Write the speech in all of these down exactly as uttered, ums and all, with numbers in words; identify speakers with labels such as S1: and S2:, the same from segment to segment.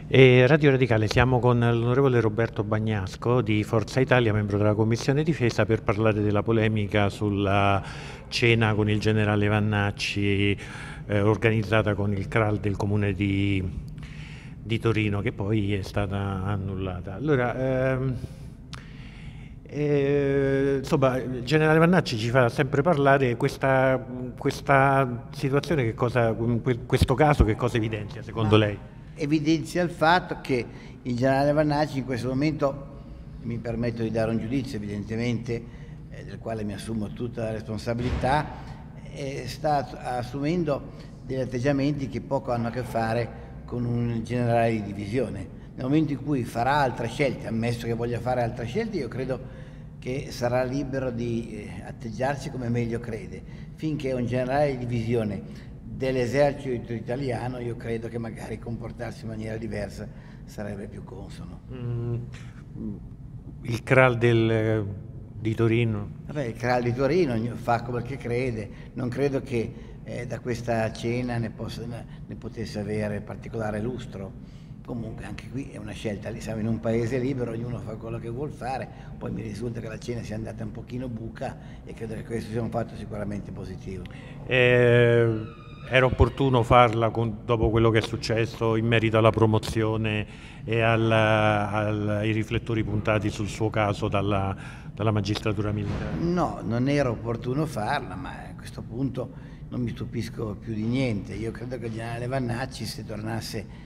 S1: E Radio Radicale, siamo con l'onorevole Roberto Bagnasco di Forza Italia, membro della Commissione Difesa, per parlare della polemica sulla cena con il generale Vannacci eh, organizzata con il C R A L del comune di, di Torino, che poi è stata annullata. Allora, ehm, eh, insomma, il generale Vannacci ci fa sempre parlare. Questa, questa situazione, che cosa, questo caso che cosa evidenzia secondo
S2: Ma
S1: lei?
S2: evidenzia il fatto che il generale Vannacci in questo momento, mi permetto di dare un giudizio evidentemente eh, del quale mi assumo tutta la responsabilità, eh, sta assumendo degli atteggiamenti che poco hanno a che fare con un generale di divisione. Nel momento in cui farà altre scelte, ammesso che voglia fare altre scelte, io credo che sarà libero di eh, atteggiarsi come meglio crede. Finché è un generale di divisione dell'esercito italiano, io credo che magari comportarsi in maniera diversa sarebbe più consono.
S1: Mm, il C R A L del, di Torino?
S2: Vabbè, il C R A L di Torino fa come che crede, non credo che eh, da questa cena ne, possa, ne potesse avere particolare lustro. Comunque anche qui è una scelta, siamo in un paese libero, ognuno fa quello che vuol fare, poi mi risulta che la cena sia andata un pochino buca e credo che questo sia un fatto sicuramente positivo.
S1: Eh, era opportuno farla con, dopo quello che è successo in merito alla promozione e al, al, ai riflettori puntati sul suo caso dalla, dalla magistratura militare?
S2: No, non era opportuno farla, ma a questo punto non mi stupisco più di niente. Io credo che il generale Vannacci, se tornasse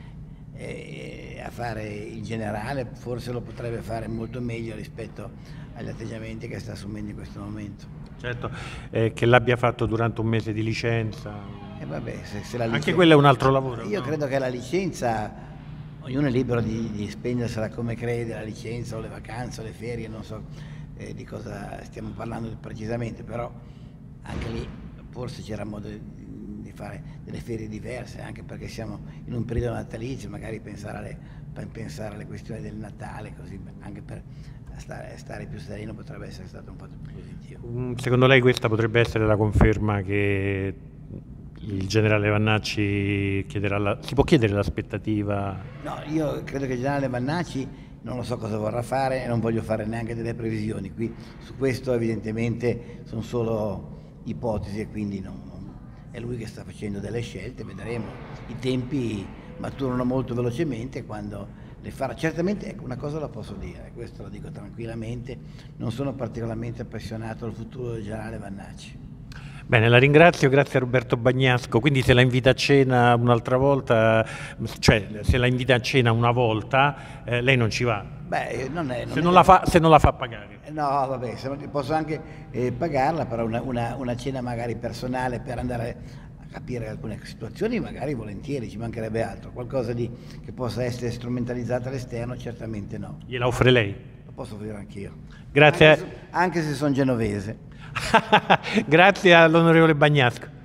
S2: eh, a fare il generale, forse lo potrebbe fare molto meglio rispetto agli atteggiamenti che sta assumendo in questo momento.
S1: Certo, eh, che l'abbia fatto durante un mese di licenza.
S2: E vabbè, se, se la licenza...
S1: Anche quello è un altro lavoro.
S2: Io
S1: no?
S2: credo che la licenza, ognuno è libero di, di spendersela come crede, la licenza o le vacanze o le ferie, non so eh, di cosa stiamo parlando precisamente, però anche lì forse c'era modo di, di fare delle ferie diverse, anche perché siamo in un periodo natalizio, magari pensare alle, per pensare alle questioni del Natale, così anche per stare, stare più sereno potrebbe essere stato un fatto più positivo.
S1: Secondo lei questa potrebbe essere la conferma che il generale Vannacci chiederà la, si può chiedere l'aspettativa?
S2: No, io credo che il generale Vannacci non lo so cosa vorrà fare e non voglio fare neanche delle previsioni. Qui su questo evidentemente sono solo ipotesi e quindi non, non, è lui che sta facendo delle scelte, vedremo. I tempi maturano molto velocemente quando le farà. Certamente, ecco, una cosa la posso dire, questo lo dico tranquillamente, non sono particolarmente appassionato al futuro del generale Vannacci.
S1: Bene, la ringrazio, grazie a Roberto Bagnasco. Quindi se la invita a cena un'altra volta, cioè se la invita a cena una volta, eh, lei non ci va?
S2: Beh, non è, non
S1: se,
S2: è...
S1: non la fa, se non la fa pagare?
S2: No, vabbè, se non, posso anche eh, pagarla, però una, una, una cena magari personale per andare a capire alcune situazioni, magari volentieri, ci mancherebbe altro. Qualcosa di, che possa essere strumentalizzato all'esterno, certamente no.
S1: Gliela offre lei?
S2: Lo posso offrire anch'io.
S1: Grazie.
S2: Anche se, anche se sono genovese.
S1: Grazie all'onorevole Bagnasco.